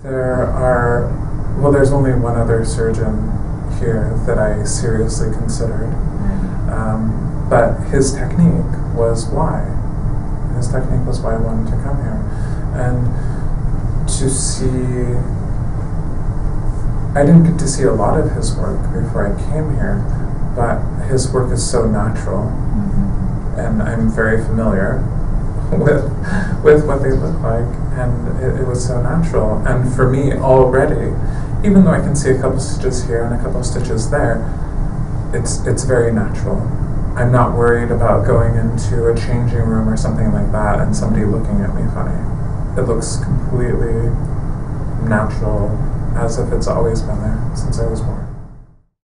There's only one other surgeon here that I seriously considered. But his technique was why. His technique was why I wanted to come here. And to see, I didn't get to see a lot of his work before I came here, but his work is so natural, and I'm very familiar with what they look like, and it was so natural. And for me already, even though I can see a couple stitches here and a couple stitches there, it's very natural. I'm not worried about going into a changing room or something like that and somebody looking at me funny. It looks completely natural, as if it's always been there since I was born.